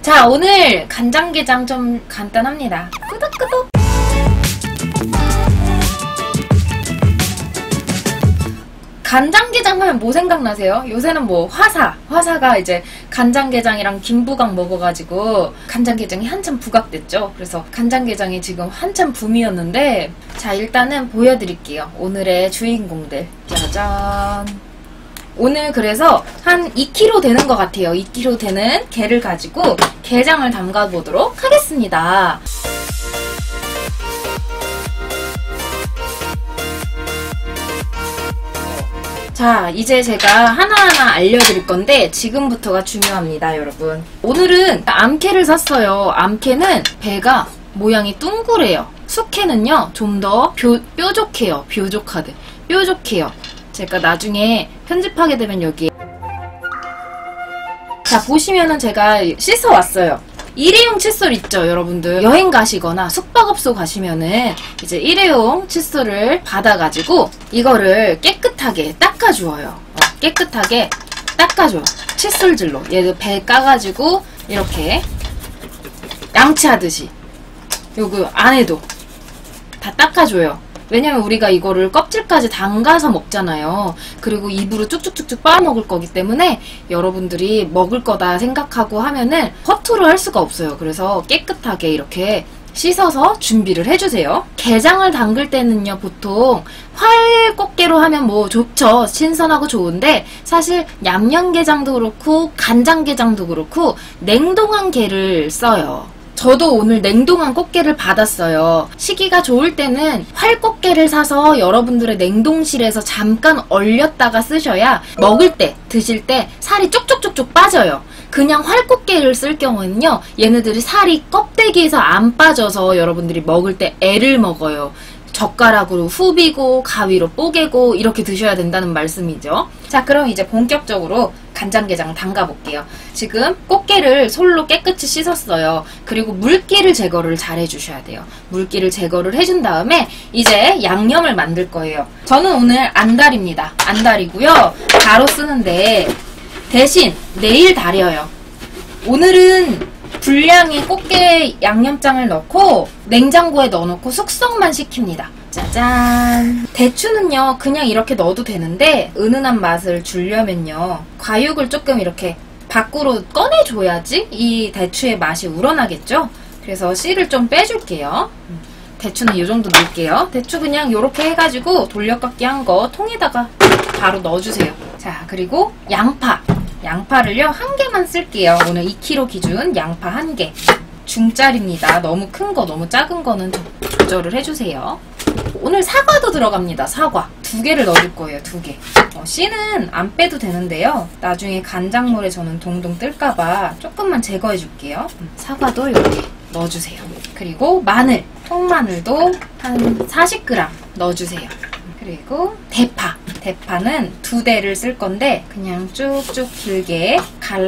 자, 오늘 간장게장 좀 간단합니다. 끄덕끄덕. 간장게장 하면 뭐 생각나세요? 요새는 뭐 화사가 이제 간장게장이랑 김부각 먹어가지고 간장게장이 한참 부각됐죠. 그래서 간장게장이 지금 한참 붐이었는데, 자, 일단은 보여드릴게요. 오늘의 주인공들. 짜잔. 오늘 그래서 한 2kg 되는 것 같아요. 2kg 되는 게를 가지고 게장을 담가보도록 하겠습니다. 자, 이제 제가 하나하나 알려드릴 건데 지금부터가 중요합니다, 여러분. 오늘은 암캐를 샀어요. 암캐는 배가 모양이 둥그래요. 숙캐는요, 좀 더 뾰족해요. 뾰족해요. 제가 나중에 편집하게 되면 여기에, 자, 보시면은 제가 씻어왔어요. 일회용 칫솔 있죠, 여러분들. 여행 가시거나 숙박업소 가시면은 이제 일회용 칫솔을 받아가지고 이거를 깨끗하게 닦아주어요. 깨끗하게 닦아줘요. 칫솔질로. 얘도 배 까가지고 이렇게 양치하듯이 요거 안에도 다 닦아줘요. 왜냐면 우리가 이거를 껍질까지 담가서 먹잖아요. 그리고 입으로 쭉쭉쭉쭉 빨아먹을 거기 때문에 여러분들이 먹을 거다 생각하고 하면은 허투루 할 수가 없어요. 그래서 깨끗하게 이렇게 씻어서 준비를 해주세요. 게장을 담글 때는요, 보통 활꽃게로 하면 뭐 좋죠. 신선하고 좋은데 사실 냠냠게장도 그렇고 간장게장도 그렇고 냉동한 게를 써요. 저도 오늘 냉동한 꽃게를 받았어요. 시기가 좋을 때는 활꽃게를 사서 여러분들의 냉동실에서 잠깐 얼렸다가 쓰셔야 먹을 때, 드실 때 살이 쪽쪽쪽쪽 빠져요. 그냥 활꽃게를 쓸 경우에는요, 얘네들이 살이 껍데기에서 안 빠져서 여러분들이 먹을 때 애를 먹어요. 젓가락으로 후비고 가위로 뽀개고 이렇게 드셔야 된다는 말씀이죠. 자, 그럼 이제 본격적으로 간장게장 담가볼게요. 지금 꽃게를 솔로 깨끗이 씻었어요. 그리고 물기를 제거를 잘 해주셔야 돼요. 물기를 제거를 해준 다음에 이제 양념을 만들 거예요. 저는 오늘 안달입니다. 안달이고요. 가로 쓰는데 대신 내일 달여요. 오늘은 분량의 꽃게 양념장을 넣고 냉장고에 넣어놓고 숙성만 시킵니다. 짜잔! 대추는요, 그냥 이렇게 넣어도 되는데 은은한 맛을 주려면요, 과육을 조금 이렇게 밖으로 꺼내줘야지 이 대추의 맛이 우러나겠죠? 그래서 씨를 좀 빼줄게요. 대추는 이 정도 넣을게요. 대추 그냥 이렇게 해가지고 돌려깎기 한 거 통에다가 바로 넣어주세요. 자, 그리고 양파를요, 한 개만 쓸게요. 오늘 2kg 기준 양파 1개. 중짜리입니다. 너무 큰 거, 너무 작은 거는 조절을 해주세요. 오늘 사과도 들어갑니다. 사과. 2개를 넣어줄 거예요. 2개. 씨는 안 빼도 되는데요. 나중에 간장물에 저는 동동 뜰까봐 조금만 제거해줄게요. 사과도 이렇게 넣어주세요. 그리고 마늘. 통마늘도 한 40g 넣어주세요. 그리고 대파는 2대를 쓸 건데 그냥 쭉쭉 길게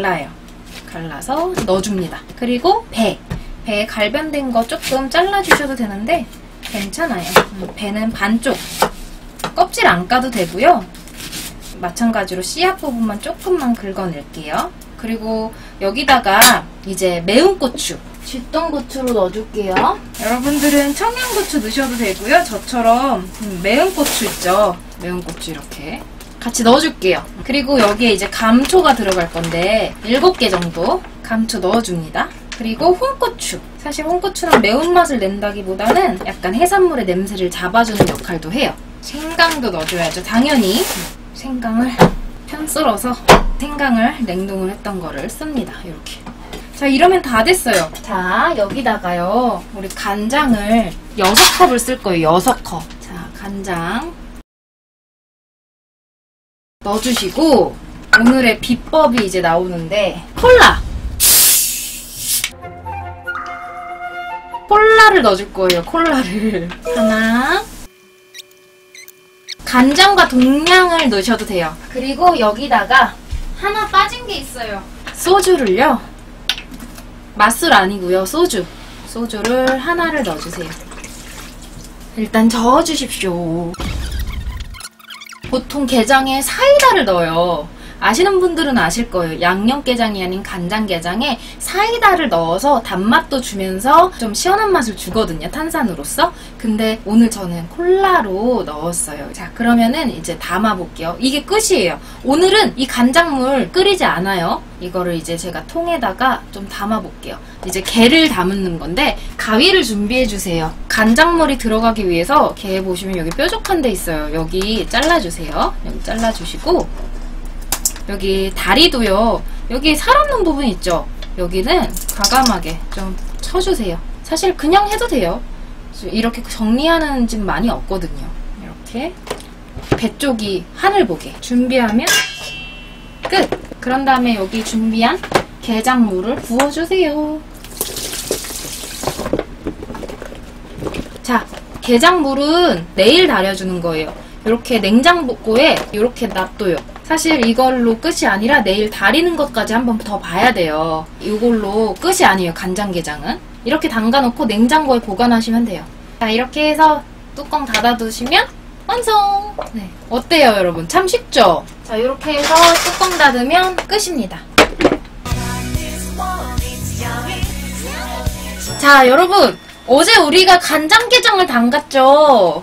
갈라서 넣어줍니다. 그리고 배 갈변된 거 조금 잘라주셔도 되는데 괜찮아요. 배는 반쪽, 껍질 안 까도 되고요. 마찬가지로 씨앗 부분만 조금만 긁어낼게요. 그리고 여기다가 이제 매운 고추, 쥐똥고추로 넣어줄게요. 여러분들은 청양고추 넣으셔도 되고요. 저처럼 매운 고추 있죠? 매운 고추 이렇게 같이 넣어줄게요. 그리고 여기에 이제 감초가 들어갈 건데 7개 정도 감초 넣어줍니다. 그리고 홍고추. 사실 홍고추는 매운맛을 낸다기보다는 약간 해산물의 냄새를 잡아주는 역할도 해요. 생강도 넣어줘야죠. 당연히 생강을 편 썰어서 생강을 냉동을 했던 거를 씁니다. 이렇게. 자, 이러면 다 됐어요. 자, 여기다가요, 우리 간장을 6컵을 쓸 거예요. 6컵. 자, 간장 넣어주시고, 오늘의 비법이 이제 나오는데, 콜라를 넣어줄 거예요. 콜라를 하나. 간장과 동량을 넣으셔도 돼요. 그리고 여기다가 하나 빠진 게 있어요. 소주를요, 맛술 아니고요, 소주를 하나를 넣어주세요. 일단 저어주십시오. 보통 게장에 사이다를 넣어요. 아시는 분들은 아실 거예요. 양념게장이 아닌 간장게장에 사이다를 넣어서 단맛도 주면서 좀 시원한 맛을 주거든요. 탄산으로서. 근데 오늘 저는 콜라로 넣었어요. 자, 그러면은 이제 담아볼게요. 이게 끝이에요. 오늘은 이 간장물 끓이지 않아요. 이거를 이제 제가 통에다가 좀 담아볼게요. 이제 게를 담는 건데 가위를 준비해주세요. 간장물이 들어가기 위해서 게 보시면 여기 뾰족한 데 있어요. 여기 잘라주세요. 여기 잘라주시고 여기 다리도요. 여기 살 없는 부분 있죠? 여기는 과감하게 좀 쳐주세요. 사실 그냥 해도 돼요. 이렇게 정리하는 집 많이 없거든요. 이렇게 배 쪽이 하늘 보게 준비하면 끝! 그런 다음에 여기 준비한 게장물을 부어주세요. 자, 게장물은 내일 달여주는 거예요. 이렇게 냉장고에 이렇게 놔둬요. 사실 이걸로 끝이 아니라 내일 달이는 것까지 한번 더 봐야 돼요. 이걸로 끝이 아니에요. 간장게장은. 이렇게 담가놓고 냉장고에 보관하시면 돼요. 자, 이렇게 해서 뚜껑 닫아두시면 완성! 네. 어때요, 여러분? 참 쉽죠? 자, 이렇게 해서 뚜껑 닫으면 끝입니다. 자, 여러분! 어제 우리가 간장게장을 담갔죠?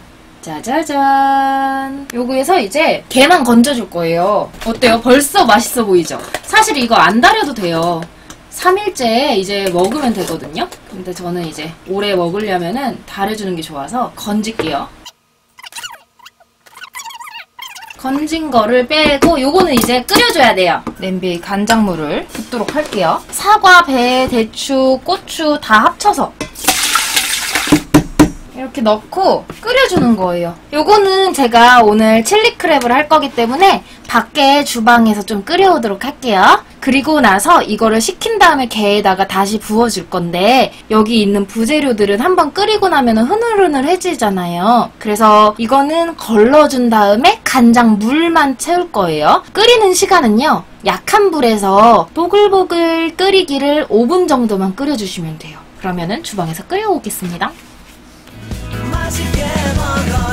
짜자잔. 요거에서 이제 게만 건져줄 거예요. 어때요? 벌써 맛있어 보이죠? 사실 이거 안 달여도 돼요. 3일째 이제 먹으면 되거든요? 근데 저는 이제 오래 먹으려면은 달여주는 게 좋아서 건질게요. 건진 거를 빼고 요거는 이제 끓여줘야 돼요. 냄비에 간장물을 붓도록 할게요. 사과, 배, 대추, 고추 다 합쳐서 이렇게 넣고 끓여주는 거예요. 요거는 제가 오늘 칠리 크랩을 할 거기 때문에 밖에 주방에서 좀 끓여오도록 할게요. 그리고 나서 이거를 식힌 다음에 게에다가 다시 부어줄 건데 여기 있는 부재료들은 한번 끓이고 나면 흐느흐느해지잖아요. 그래서 이거는 걸러준 다음에 간장 물만 채울 거예요. 끓이는 시간은요. 약한 불에서 보글보글 끓이기를 5분 정도만 끓여주시면 돼요. 그러면은 주방에서 끓여오겠습니다. 맛있게 먹어.